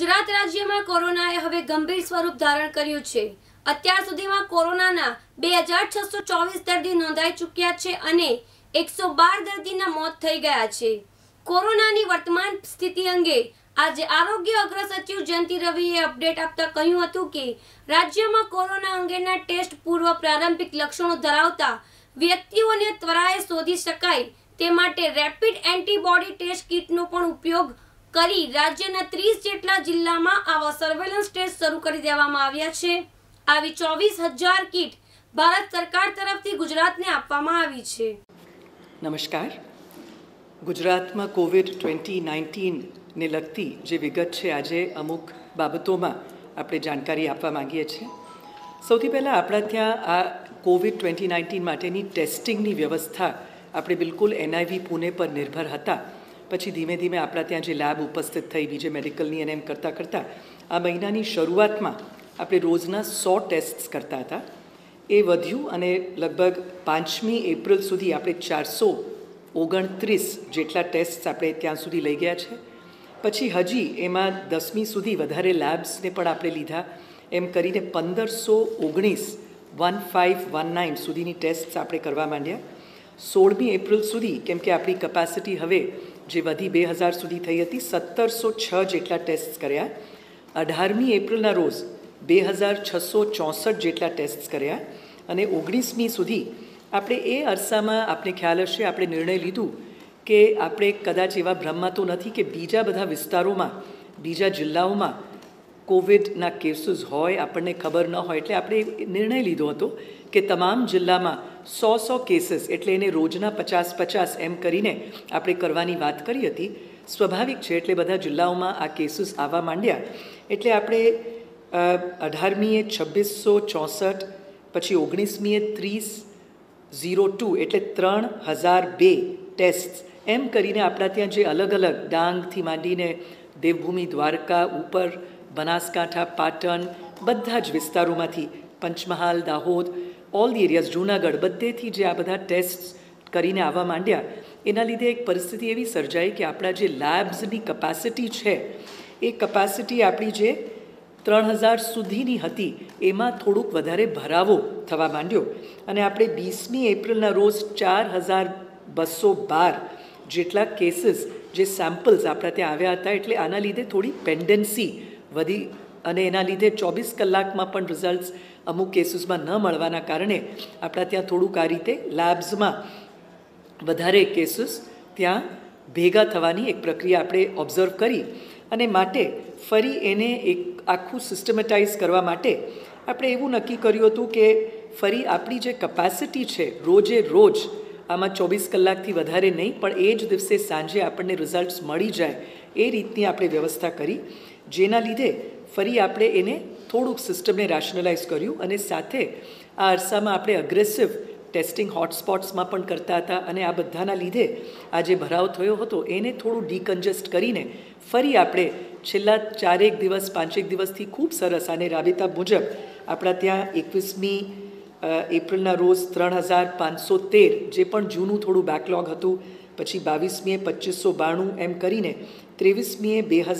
ગુજરાત રાજ્યમાં કોરોનાએ હવે ગંભીર સ્વરૂપ ધારણ કર્યું છે। અત્યાર સુધીમાં કોરોનાના 2624 દર્દી નોંધાઈ ચૂક્યા છે અને 112 દર્દીના મોત થઈ ગયા છે। કોરોનાની વર્તમાન સ્થિતિ અંગે આજે આરોગ્ય અગ્ર સચિવ જયંતિ રવિએ અપડેટ આપતા કહ્યું હતું કે રાજ્યમાં કોરોના અંગેના ટેસ્ટ પૂર્વ પ્રારંભિક લક્ષણો ધરાવતા વ્યક્તિઓને ત્વરાએ શોધી શકાય તે માટે રેપિડ એન્ટીબોડી ટેસ્ટ કિટનો પણ ઉપયોગ કરી રાજ્યના 30 જેટલા જિલ્લામાં આવા સર્વેલન્સ ટેસ્ટ શરૂ કરી દેવામાં આવ્યા છે। આવી 24,000 કિટ ભારત સરકાર તરફથી ગુજરાતને આપવામાં આવી છે। નમસ્કાર। ગુજરાતમાં કોવિડ-19 ને લગતી જે વિગત છે આજે અમુક બાબતોમાં આપણે જાણકારી આપવા માંગીએ છીએ। સૌથી પહેલાં આપણા ત્યાં આ કોવિડ-19 માટેની ટેસ્ટિંગની વ્યવસ્થા આપણે બિલકુલ NIV પુણે પર નિર્ભર હતા। પછી ધીમે ધીમે આપણા ત્યાં જે લેબ ઉપસ્થિત થઈ બીજે મેડિકલની અને એમ કરતાં આ મહિનાની શરૂઆતમાં આપણે રોજના 100 ટેસ્ટ કરતા હતા। એ વધ્યું અને લગભગ 5મી એપ્રિલ સુધી આપણે 429 જેટલા ટેસ્ટ આપણે ત્યાં સુધી લઈ ગયા છે। પછી હજી એમાં 10મી સુધી વધારે લેબ્સને પણ આપણે લીધા, એમ કરીને 1519 સુધીની ટેસ્ટ આપણે કરવા માંડ્યા। 16મી એપ્રિલ સુધી કેમ કે આપણી કેપેસિટી હવે જે વધી 2000 સુધી થઈ હતી 1706 જેટલા ટેસ્ટ કર્યા। 18મી એપ્રિલના રોજ 2664 જેટલા ટેસ્ટ કર્યા અને 19મી સુધી આપણે એ અરસામાં આપણે ખ્યાલ હશે આપણે નિર્ણય લીધું કે આપણે કદાચ એવા ભ્રમમાં તો નથી કે બીજા બધા વિસ્તારોમાં બીજા જિલ્લાઓમાં કોવિડના કેસીસ હોય આપણને ખબર ન હોય, એટલે આપણે નિર્ણય લીધો હતો કે તમામ જિલ્લામાં 100 કેસીસ એટલે એને રોજના 50 એમ કરીને આપણે કરવાની વાત કરી હતી। સ્વાભાવિક છે એટલે બધા જિલ્લાઓમાં આ કેસીસ આવવા માંડ્યા એટલે આપણે 18મીએ 2664, પછી 19મીએ 3002 એટલે 3002 ટેસ્ટ એમ કરીને આપણા ત્યાં જે અલગ અલગ ડાંગથી માંડીને દેવભૂમિ, દ્વારકા, ઉપર બનાસકાંઠા, પાટણ બધા જ વિસ્તારોમાંથી Panchmahal, Dahod, all the areas, Junagadh બધેથી જે આ બધા ટેસ્ટ કરીને આવવા માંડ્યા એના લીધે એક પરિસ્થિતિ એવી સર્જાઈ કે આપણા જે લેબ્સની કેપેસિટી છે એ કેપેસિટી આપણી જે 3000 સુધીની હતી એમાં થોડુંક વધારે ભરાવો થવા માંડ્યો અને આપણે 20મી એપ્રિલના રોજ 4212 જેટલા કેસીસ જે સેમ્પલ્સ આપણા ત્યાં આવ્યા હતા। એટલે આના લીધે થોડી પેન્ડન્સી વધી અને એના લીધે 24 કલાકમાં પણ રિઝલ્ટ્સ અમુક કેસીસમાં ન મળવાના કારણે આપણા ત્યાં થોડુંક આ રીતે લેબ્સમાં વધારે કેસીસ ત્યાં ભેગા થવાની એક પ્રક્રિયા આપણે ઓબ્ઝર્વ કરી અને માટે ફરી એને એક આખું સિસ્ટમેટાઇઝ કરવા માટે આપણે એવું નક્કી કર્યું હતું કે ફરી આપણી જે કેપેસિટી છે રોજે રોજ આમાં 24 કલાકથી વધારે નહીં પણ એ જ દિવસે સાંજે આપણને રિઝલ્ટ્સ મળી જાય એ રીતની આપણે વ્યવસ્થા કરી, જેના લીધે ફરી આપણે એને થોડુંક સિસ્ટમને રેશનલાઇઝ કર્યું અને સાથે આ અરસામાં આપણે અગ્રેસિવ ટેસ્ટિંગ હોટસ્પોટ્સમાં પણ કરતા હતા અને આ બધાના લીધે આ જે ભરાવ થયો હતો એને થોડું ડીકન્જેસ્ટ કરીને ફરી આપણે છેલ્લા 4 દિવસ 5 દિવસથી ખૂબ સરસ આને રાબેતા મુજબ આપણા ત્યાં 21મી એપ્રિલના રોજ 3513 જે પણ જૂનું થોડું બેકલોગ હતું, પછી 22મીએ 2592 એમ કરીને 23મીએ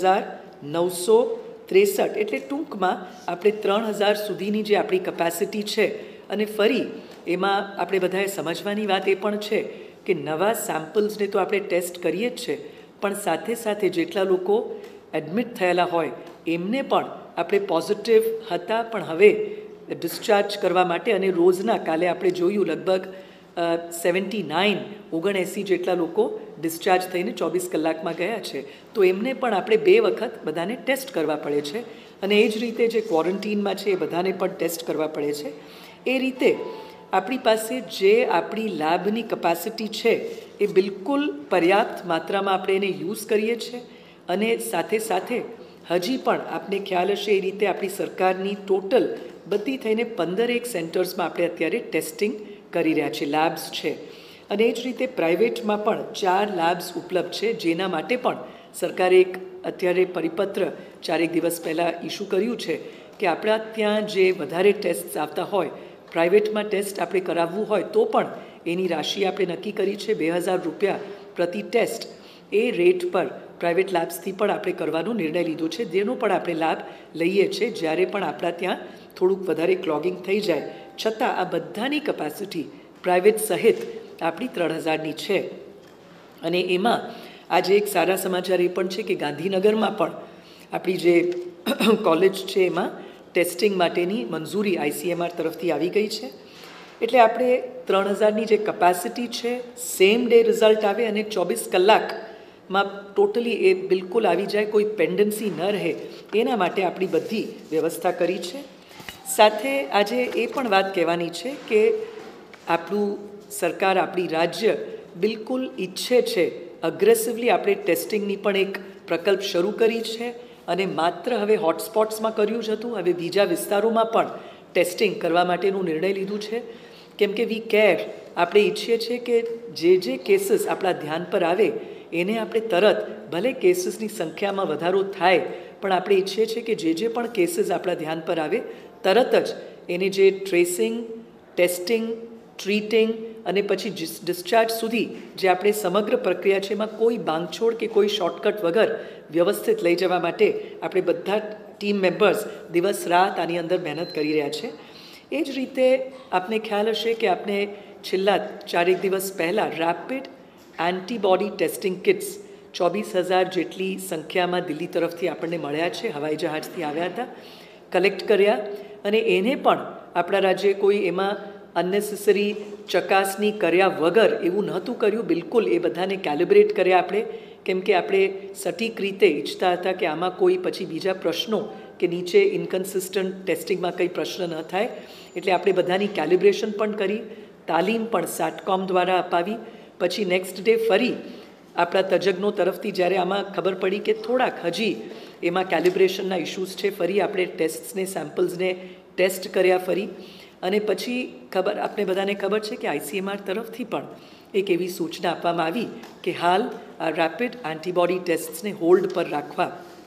2963 એટલે ટૂંકમાં આપણે 3000 સુધીની જે આપણી કેપેસિટી છે અને ફરી એમાં આપણે બધાએ સમજવાની વાત એ પણ છે કે નવા સેમ્પલ્સને તો આપણે ટેસ્ટ કરીએ જ છે પણ સાથે સાથે જેટલા લોકો એડમિટ થયેલા હોય એમને પણ આપણે પોઝિટિવ હતા પણ હવે ડિસ્ચાર્જ કરવા માટે અને રોજના કાલે આપણે જોયું લગભગ 79 જેટલા લોકો ડિસ્ચાર્જ થઈને 24 કલાકમાં ગયા છે, તો એમને પણ આપણે 2 વખત બધાને ટેસ્ટ કરવા પડે છે અને એ જ રીતે જે ક્વોરન્ટીનમાં છે એ બધાને પણ ટેસ્ટ કરવા પડે છે। એ રીતે આપણી પાસે જે આપણી લેબની કેપેસિટી છે એ બિલકુલ પર્યાપ્ત માત્રામાં આપણે એને યુઝ કરીએ છીએ અને સાથે સાથે હજી પણ આપને ખ્યાલ હશે એ રીતે આપણી સરકારની ટોટલ બધી થઈને 15 સેન્ટર્સમાં આપણે અત્યારે ટેસ્ટિંગ કરી રહ્યા છીએ, લેબ્સ છે અને એ જ રીતે પ્રાઇવેટમાં પણ 4 લેબ્સ ઉપલબ્ધ છે જેના માટે પણ સરકારે એક અત્યારે પરિપત્ર 4 દિવસ પહેલાં ઇસ્યુ કર્યું છે કે આપણા ત્યાં જે વધારે ટેસ્ટ આવતા હોય પ્રાઇવેટમાં ટેસ્ટ આપણે કરાવવું હોય તો પણ એની રાશિ આપણે નક્કી કરી છે 2000 રૂપિયા પ્રતિ ટેસ્ટ। એ રેટ પર પ્રાઇવેટ લેબ્સથી પણ આપણે કરવાનો નિર્ણય લીધો છે, જેનો પણ આપણે લાભ લઈએ છીએ જ્યારે પણ આપણા ત્યાં થોડુંક વધારે ક્લોગિંગ થઈ જાય. છતાં આ બધાની કેપેસિટી પ્રાઇવેટ સહિત આપણી 3000ની છે. અને એમાં આજે એક સારા સમાચાર એ પણ છે કે ગાંધીનગરમાં પણ આપણી જે કોલેજ છે એમાં ટેસ્ટિંગ માટેની મંજૂરી ICMR તરફથી આવી ગઈ છે. એટલે આપણે 3000ની જે કેપેસિટી છે સેમ ડે રિઝલ્ટ આવે અને 24 કલાકમાં ટોટલી એ બિલકુલ આવી જાય, કોઈ પેન્ડન્સી ન રહે, એના માટે આપણી બધી વ્યવસ્થા કરી છે. સાથે આજે એ પણ વાત કહેવાની છે કે આપણું સરકાર, આપણી રાજ્ય બિલકુલ ઈચ્છે છે અગ્રેસિવલી આપણે ટેસ્ટિંગની પણ એક પ્રકલ્પ શરૂ કરી છે. અને માત્ર હવે હોટસ્પોટ્સમાં કર્યું જ હતું, હવે બીજા વિસ્તારોમાં પણ ટેસ્ટિંગ કરવા માટેનું નિર્ણય લીધું છે. કેમ કે વી કેર, આપણે ઈચ્છીએ છીએ કે જે કેસીસ આપણા ધ્યાન પર આવે એને આપણે તરત, ભલે કેસીસની સંખ્યામાં વધારો થાય પણ આપણે ઈચ્છીએ છીએ કે જે પણ કેસીસ આપણા ધ્યાન પર આવે તરત જ એને જે ટ્રેસિંગ, ટેસ્ટિંગ, ટ્રીટિંગ અને પછી ડિસ્ચાર્જ સુધી જે આપણે સમગ્ર પ્રક્રિયા છે એમાં કોઈ બાંધછોડ કે કોઈ શોર્ટકટ વગર વ્યવસ્થિત લઈ જવા માટે આપણે બધા ટીમ મેમ્બર્સ દિવસ રાત આની અંદર મહેનત કરી રહ્યા છે. એ જ રીતે આપને ખ્યાલ હશે કે આપણે છેલ્લા 4 દિવસ પહેલાં રેપિડ એન્ટીબોડી ટેસ્ટિંગ કિટ્સ 24,000 જેટલી સંખ્યામાં દિલ્હી તરફથી આપણને મળ્યા છે, હવાઈ જહાજથી આવ્યા હતા, કલેક્ટ કર્યા. અને એને પણ આપણા રાજ્યે કોઈ એમાં અનનેસેસરી ચકાસણી કર્યા વગર એવું નહોતું કર્યું. બિલકુલ એ બધાને કેલિબ્રેટ કર્યા આપણે, કેમ કે આપણે સટીક રીતે ઈચ્છતા હતા કે આમાં કોઈ પછી બીજા પ્રશ્નો કે નીચે ઇન્કન્સિસ્ટન્ટ ટેસ્ટિંગમાં કંઈ પ્રશ્ન ન થાય. એટલે આપણે બધાની કેલિબ્રેશન પણ કરી, તાલીમ પણ SATCOM દ્વારા અપાવી. પછી નેક્સ્ટ ડે ફરી આપણા તજજ્ઞો તરફથી જ્યારે આમાં ખબર પડી કે થોડાક હજી એમાં કેલિબ્રેશનના ઇશ્યુઝ છે, ફરી આપણે ટેસ્ટ્સને, સેમ્પલ્સને ટેસ્ટ કર્યા ફરી. અને પછી આપણે બધાને ખબર છે કે ICMR તરફથી પણ એક એવી સૂચના આપવામાં આવી કે હાલ આ રેપિડ એન્ટીબોડી ટેસ્ટ્સને હોલ્ડ પર રાખવા.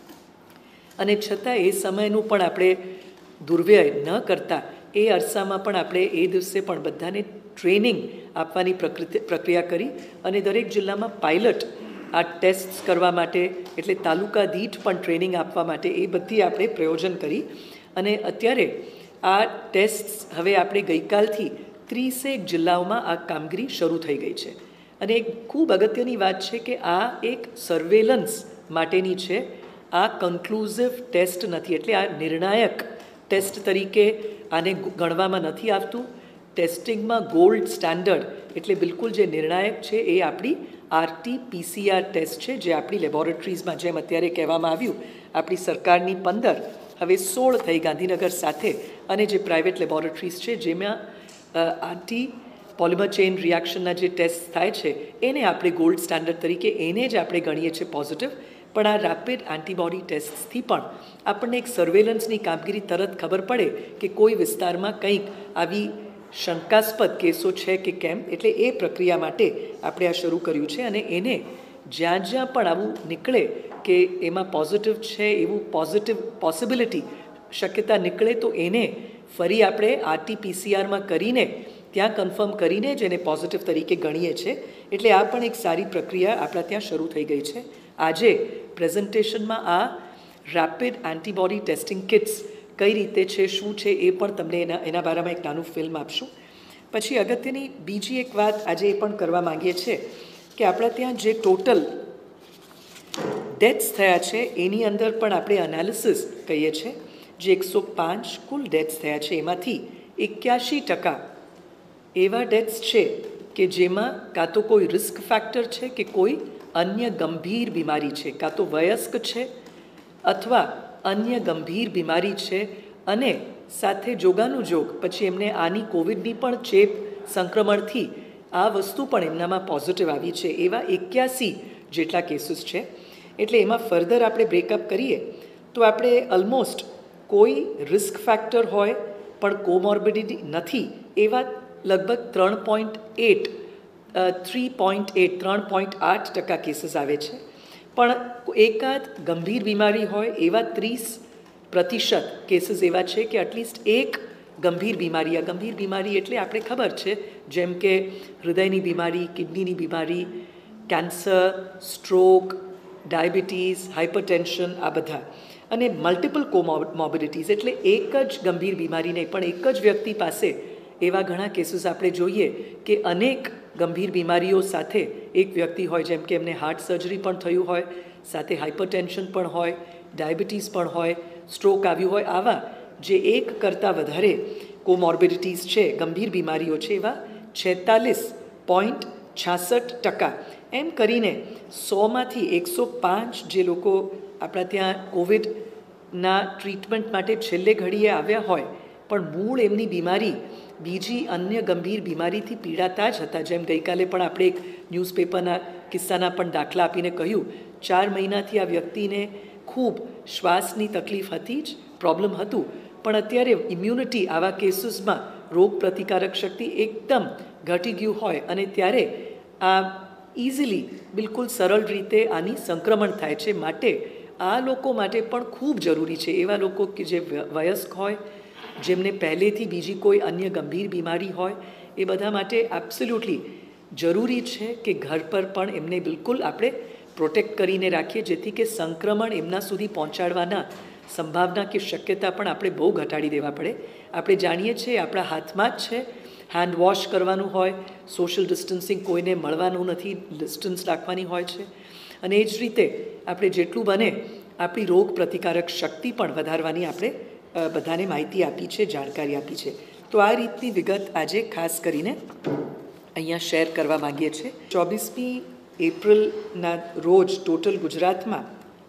અને છતાં એ સમયનું પણ આપણે દુર્વ્યય ન કરતા એ અરસામાં પણ આપણે એ દિવસે પણ બધાને ટ્રેનિંગ આપવાની પ્રક્રિયા કરી. અને દરેક જિલ્લામાં પાયલટ આ ટેસ્ટ કરવા માટે, એટલે તાલુકા દીઠ પણ ટ્રેનિંગ આપવા માટે એ બધી આપણે પ્રયોજન કરી. અને અત્યારે આ ટેસ્ટ હવે આપણે ગઈકાલથી 30 જિલ્લાઓમાં આ કામગીરી શરૂ થઈ ગઈ છે. અને એક ખૂબ અગત્યની વાત છે કે આ એક સર્વેલન્સ માટેની છે, આ કન્ક્લુઝિવ ટેસ્ટ નથી. એટલે આ નિર્ણાયક ટેસ્ટ તરીકે આને ગણવામાં નથી આવતું. ટેસ્ટિંગમાં ગોલ્ડ સ્ટાન્ડર્ડ, એટલે બિલકુલ જે નિર્ણાયક છે એ આપણી RT-PCR ટેસ્ટ છે, જે આપણી લેબોરેટરીઝમાં, જેમ અત્યારે કહેવામાં આવ્યું, આપણી સરકારની 15, હવે 16 થઈ ગાંધીનગર સાથે, અને જે પ્રાઇવેટ લેબોરેટરીઝ છે જેમાં RT પોલિમર ચેઇન રિએક્શનના જે ટેસ્ટ થાય છે એને આપણે ગોલ્ડ સ્ટાન્ડર્ડ તરીકે એને જ આપણે ગણીએ છીએ પોઝિટિવ. પણ આ રેપિડ એન્ટીબોડી ટેસ્ટથી પણ આપણને એક સર્વેલન્સની કામગીરી તરત ખબર પડે કે કોઈ વિસ્તારમાં કંઈક આવી શંકાસ્પદ કેસો છે કે કેમ. એટલે એ પ્રક્રિયા માટે આપણે આ શરૂ કર્યું છે. અને એને જ્યાં જ્યાં પણ આવું નીકળે કે એમાં પોઝિટિવ છે, એવું પોસિબિલિટી શક્યતા નીકળે તો એને ફરી આપણે RT-PCRમાં કરીને ત્યાં કન્ફર્મ કરીને જ એને પોઝિટિવ તરીકે ગણીએ છીએ. એટલે આ પણ એક સારી પ્રક્રિયા આપણા ત્યાં શરૂ થઈ ગઈ છે. આજે પ્રેઝન્ટેશનમાં આ રેપિડ એન્ટીબોડી ટેસ્ટિંગ કિટ્સ કઈ રીતે છે, શું છે, એ પણ તમને એના બારામાં એક નાનું ફિલ્મ આપશું. પછી અગત્યની બીજી એક વાત આજે એ પણ કરવા માંગીએ છીએ કે આપણા ત્યાં જે ટોટલ ડેથ્સ થયા છે એની અંદર પણ આપણે એનાલિસિસ કહીએ છીએ. જે 105 કુલ ડેથ્સ થયા છે એમાંથી 81% એવા ડેથ્સ છે કે જેમાં કાં તો કોઈ રિસ્ક ફેક્ટર છે કે કોઈ અન્ય ગંભીર બીમારી છે, કાં તો વયસ્ક છે અથવા અન્ય ગંભીર બીમારી છે, અને સાથે જોગાનુજોગ પછી એમને આની કોવિડની પણ ચેપ સંક્રમણથી આ વસ્તુ પણ એમનામાં પોઝિટિવ આવી છે. એવા 81 જેટલા કેસીસ છે. એટલે એમાં ફર્ધર આપણે બ્રેકઅપ કરીએ તો આપણે ઓલમોસ્ટ કોઈ રિસ્ક ફેક્ટર હોય પણ કોમોર્બિડિટી નથી એવા લગભગ 3.8% કેસીસ આવે છે. પણ એકાદ ગંભીર બીમારી હોય એવા 30% કેસીસ એવા છે કે એટલીસ્ટ એક ગંભીર બીમારી, આ ગંભીર બીમારી એટલે આપણે ખબર છે જેમ કે હૃદયની બીમારી, કિડનીની બીમારી, કેન્સર, સ્ટ્રોક, ડાયાબિટીસ, હાઇપરટેન્શન, આ બધા, અને મલ્ટિપલ કોમોર્બિડિટીઝ, એટલે એક જ ગંભીર બીમારી નહીં પણ એક જ વ્યક્તિ પાસે એવા ઘણા કેસીસ આપણે જોઈએ કે અનેક ગંભીર બીમારીઓ સાથે એક વ્યક્તિ હોય, જેમ કે એમને હાર્ટ સર્જરી પણ થયું હોય, સાથે હાઇપરટેન્શન પણ હોય, ડાયાબિટીસ પણ હોય, સ્ટ્રોક આવ્યું હોય, આવા જે એક કરતાં વધારે કોમોર્બિડિટીઝ છે, ગંભીર બીમારીઓ છે, એવા 46.66% એમ કરીને 100માંથી 105 જે લોકો આપણા ત્યાં કોવિડના ટ્રીટમેન્ટ માટે છેલ્લે ઘડીએ આવ્યા હોય પણ મૂળ એમની બીમારી બીજી અન્ય ગંભીર બીમારીથી પીડાતા જ હતા. જેમ ગઈકાલે પણ આપણે એક ન્યૂઝપેપરના કિસ્સાના પણ દાખલા આપીને કહ્યું, 4 મહિનાથી આ વ્યક્તિને ખૂબ શ્વાસની તકલીફ હતી જ, પ્રોબ્લેમ હતું, પણ અત્યારે ઇમ્યુનિટી આવા કેસીસમાં રોગ પ્રતિકારક શક્તિ એકદમ ઘટી ગયું હોય અને ત્યારે આ ઇઝીલી બિલકુલ સરળ રીતે આની સંક્રમણ થાય છે. માટે આ લોકો માટે પણ ખૂબ જરૂરી છે, એવા લોકો કે જે વયસ્ક હોય, જેમને પહેલેથી બીજી કોઈ અન્ય ગંભીર બીમારી હોય, એ બધા માટે એબ્સોલ્યુટલી જરૂરી છે કે ઘર પર પણ એમને બિલકુલ આપણે પ્રોટેક્ટ કરીને રાખીએ, જેથી કે સંક્રમણ એમના સુધી પહોંચાડવાના સંભાવના કે શક્યતા પણ આપણે બહુ ઘટાડી દેવા પડે. આપણે જાણીએ છીએ આપણા હાથમાં જ છે, હેન્ડ વોશ કરવાનું હોય, સોશિયલ ડિસ્ટન્સિંગ, કોઈને મળવાનું નથી, ડિસ્ટન્સ રાખવાની હોય છે, અને એ જ રીતે આપણે જેટલું બને આપણી રોગ પ્રતિકારક શક્તિ પણ વધારવાની આપણે બધાને માહિતી આપી છે, જાણકારી આપી છે. તો આ રીતની વિગત આજે ખાસ કરીને અહીંયા શેર કરવા માગીએ છીએ. 24મી એપ્રિલના રોજ ટોટલ ગુજરાતમાં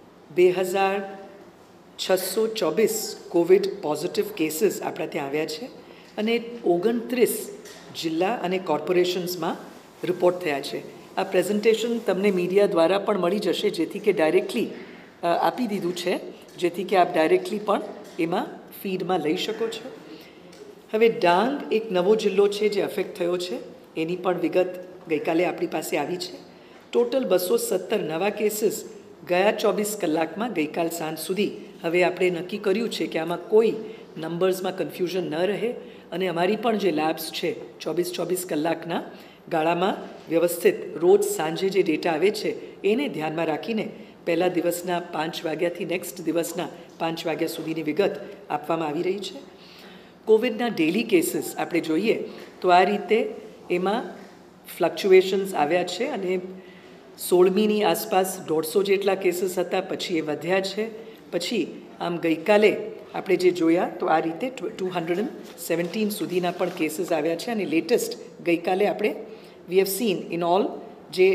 2624 કોવિડ પોઝિટિવ કેસીસ આપણા ત્યાં આવ્યા છે અને 29 જિલ્લા અને કોર્પોરેશન્સમાં રિપોર્ટ થયા છે. આ પ્રેઝન્ટેશન તમને મીડિયા દ્વારા પણ મળી જશે, જેથી કે ડાયરેક્ટલી આપી દીધું છે, જેથી કે આપ ડાયરેક્ટલી પણ એમાં ફીડમાં લઈ શકો છો. હવે ડાંગ એક નવો જિલ્લો છે જે અફેક્ટ થયો છે, એની પણ વિગત ગઈકાલે આપણી પાસે આવી છે. ટોટલ 217 નવા કેસીસ ગયા 24 કલાકમાં ગઈકાલ સાંજ સુધી. હવે આપણે નક્કી કર્યું છે કે આમાં કોઈ નંબર્સમાં કન્ફ્યુઝન ન રહે અને અમારી પણ જે લેબ્સ છે 24 કલાકના ગાળામાં વ્યવસ્થિત રોજ સાંજે જે ડેટા આવે છે એને ધ્યાનમાં રાખીને પહેલા દિવસના 5 વાગ્યાથી નેક્સ્ટ દિવસના 5 વાગ્યા સુધીની વિગત આપવામાં આવી રહી છે. કોવિડના ડેલી કેસીસ આપણે જોઈએ તો આ રીતે એમાં ફ્લક્ચ્યુએશન્સ આવ્યા છે અને 16મીની આસપાસ 150 જેટલા કેસીસ હતા, પછી એ વધ્યા છે, પછી આમ ગઈકાલે આપણે જે જોયા તો આ રીતે 217 સુધીના પણ કેસીસ આવ્યા છે અને લેટેસ્ટ ગઈકાલે આપણે we have seen in all જે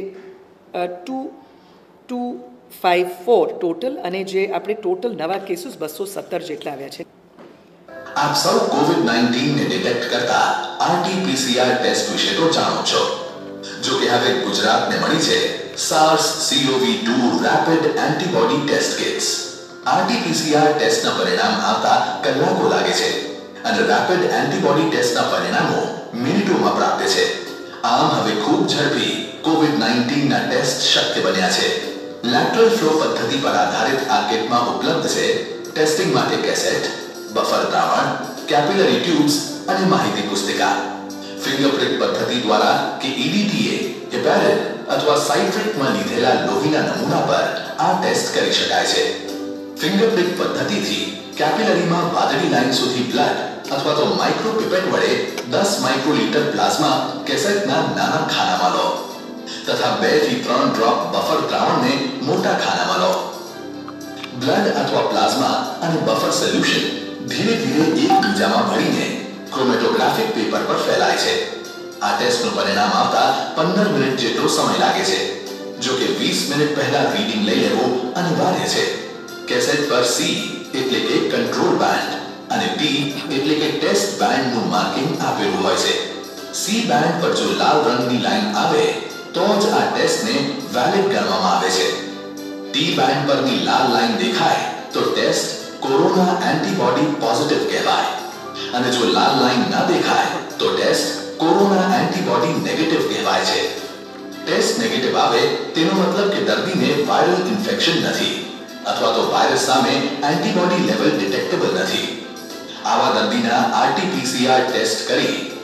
254 ટોટલ અને જે આપણે ટોટલ નવા કેસીસ 217 જેટલા આવ્યા છે. આપ સૌ કોવિડ-19 ને ડિટેક્ટ કરતા RT-PCR ટેસ્ટ વિશે તો જાણો છો. જો કે હવે ગુજરાતને મળી છે SARS-CoV-2 rapid antibody test kits. RT-PCR ટેસ્ટના પરિણામ આવતા કલાકો લાગે છે અને રેપિડ એન્ટીબોડી ટેસ્ટના પરિણામો મિનિટોમાં પ્રાપ્ત છે. આમ હવે ખૂબ ઝડપી કોવિડ-19 ના ટેસ્ટ શક્ય બન્યા છે. લેટરલ ફ્લો પદ્ધતિ પર આધારિત આ કિટમાં ઉપલબ્ધ છે ટેસ્ટિંગ માટે કેસેટ, બફર દ્રાવણ, કેપિલરી ટ્યુબ્સ અને માહિતી પુસ્તિકા. ફિંગરપ્રિન્ટ પદ્ધતિ દ્વારા કે EDTA, હેપેરિન અથવા સાઇટ્રિકમાં લીધેલા લોહીના નમૂના પર આ ટેસ્ટ કરી શકાય છે. ફિંગરપ્રિન્ટ પદ્ધતિથી કેપિલરીમાં વાદળી લાઇન સુધી બ્લડ અથવા તો માઇક્રોપિપેટ વડે 10 માઇક્રોલીટર પ્લાઝમા કેસેટના નાના ખાનામાં લો તથા 2 થી 3 ડ્રોપ બફર દ્રાવણને મોટા ખાનામાં લો. બ્લડ અથવા પ્લાઝમા અને બફર સોલ્યુશન ધીરે ધીરે એકબીજામાં ભળીને ક્રોમેટોગ્રાફિક પેપર પર ફેલાય છે. આ ટેસ્ટનું પરિણામ આવતા 15 મિનિટ જેટલો સમય લાગે છે. જો કે 20 મિનિટ પહેલા રીડિંગ લઈ લેવું અનિવાર્ય છે. કેસેટ પર C એટલે કે કંટ્રોલ બેન્ડ અને T એટલે કે ટેસ્ટ બેન્ડનું માર્કિંગ આપેલું હોય છે. C બેન્ડ પર જો લાલ રંગની લાઈન આવે તો જ આ ટેસ્ટને વેલિડ ગણવામાં આવે છે. T બેન્ડ પરની લાલ લાઈન દેખાય તો ટેસ્ટ કોરોના એન્ટીબોડી પોઝિટિવ કહેવાય અને જો લાલ લાઈન ન દેખાય તો ટેસ્ટ કોરોના એન્ટીબોડી નેગેટિવ કહેવાય છે. ટેસ્ટ નેગેટિવ આવે તેનો મતલબ કે દર્દીને વાયરલ ઇન્ફેક્શન નથી અથવા તો વાયરસ સામે એન્ટીબોડી લેવલ ડિટેક્ટેબલ નથી. આવા દર્દીના RT-PCR ટેસ્ટ કરી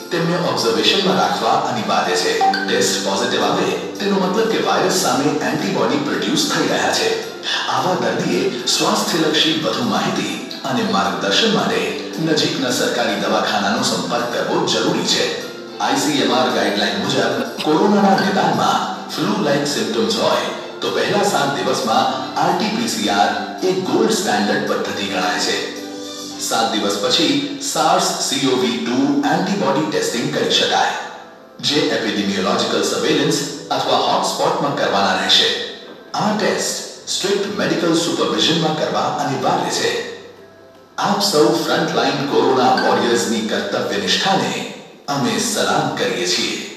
તેમને ઓબ્ઝર્વેશનમાં રાખવા અનિવાર્ય છે. ટેસ્ટ પોઝિટિવ આવે તેનો મતલબ કે વાયરસ સામે એન્ટીબોડી પ્રોડ્યુસ થઈ રહ્યા છે. આવા દર્દીએ સ્વાસ્થ્યલક્ષી વધુ માહિતી અને માર્ગદર્શન માટે નજીકના સરકારી દવાખાનાનો સંપર્ક કરવો જરૂરી છે. ICMR ગાઈડલાઈન મુજબ કોરોનાના નિદાનમાં ફ્લૂ લાઇક સિમ્પટમ્સ હોય તો પહેલા 7 દિવસમાં RT-PCR એક ગોલ્ડ સ્ટાન્ડર્ડ પદ્ધતિ ગણાય છે. 7 દિવસ પછી SARS-CoV-2 એન્ટીબોડી ટેસ્ટિંગ કરી શકાય, જે એપિડેમિયોલોજિકલ સર્વેલન્સ અથવા હોટસ્પોટમાં કરવાના રહેશે. આ ટેસ્ટ સ્ટ્રિક્ટ મેડિકલ સુપરવિઝનમાં કરવા અનિવાર્ય છે. આપ સૌ ફ્રન્ટલાઈન કોરોના વોરિયર્સની કર્તવ્ય નિષ્ઠાને અમે સલામ કરીએ છીએ.